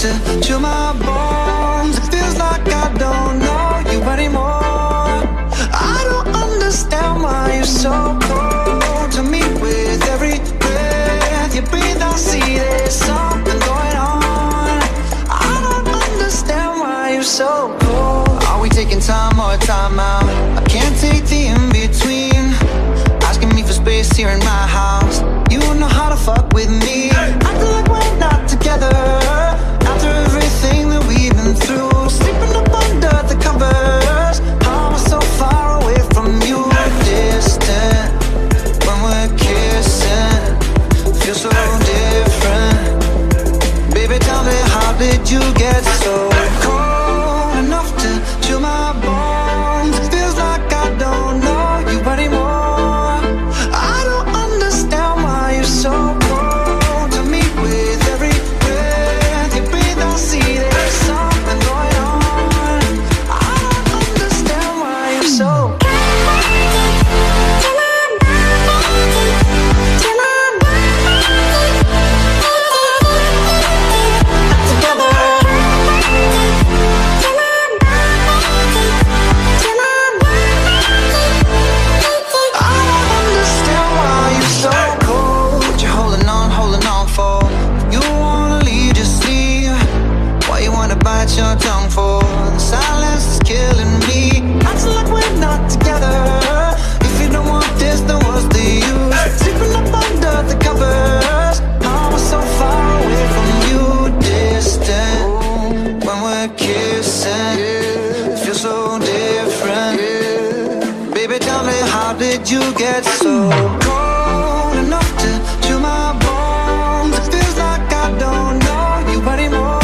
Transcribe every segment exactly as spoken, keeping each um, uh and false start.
to chill my bones. It feels like I don't know you anymore. I don't understand why you're so cold to me. With every breath you breathe, I see there's something going on. I don't understand why you're so cold. Are we taking time or time out? I can't take the in-between. Asking me for space here in my house. You know how to fuck with me. Acting like we're not together after everything that we've been through. Sleeping up under the covers. How am I so far away from you? Distant when we're kissing. Feel so different. Baby, tell me, how did you get so cold enough to chill my bones? It feels like I don't know you anymore. I don't understand why you're so cold to me. With every breath you breathe, I see there's something going on. I don't understand why you're so cold. Bite your tongue for the silence is killing me. Acting like we're not together. If you don't want this, then what's the use? Sleeping up under the covers. How am I so far away from you? Distant when we're kissing. Feel so different. Baby, tell me, how did you get so cold enough to chill my bones? It feels like I don't know you anymore.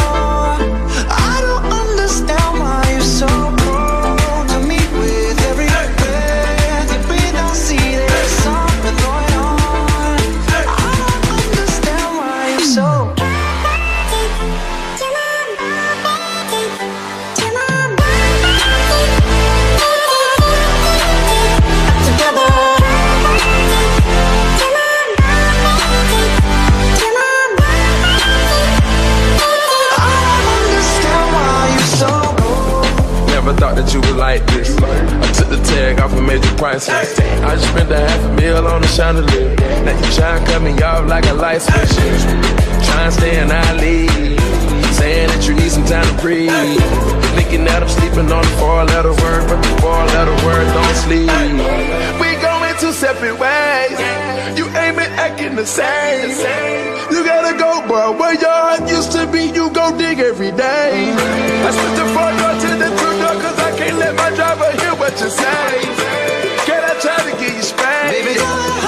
So cold to me. With every breath you breathe, I see there's something going on. I don't understand why you're so Never thought that you would like this. I took the tag off a major price. I just spent a half a meal on the chandelier. Now you try and cut me off like a light switch. Try and stay in our league, saying that you need some time to breathe. Thinking that I'm sleeping on the four-letter word, but the four-letter word don't sleep. We going two separate ways. You ain't been acting the same. You gotta go, boy. Where your heart used to be, you go dig every day. I switched the front door to the two door, cause I can't let my driver hear what you say. Can I try to get you spanked? Baby,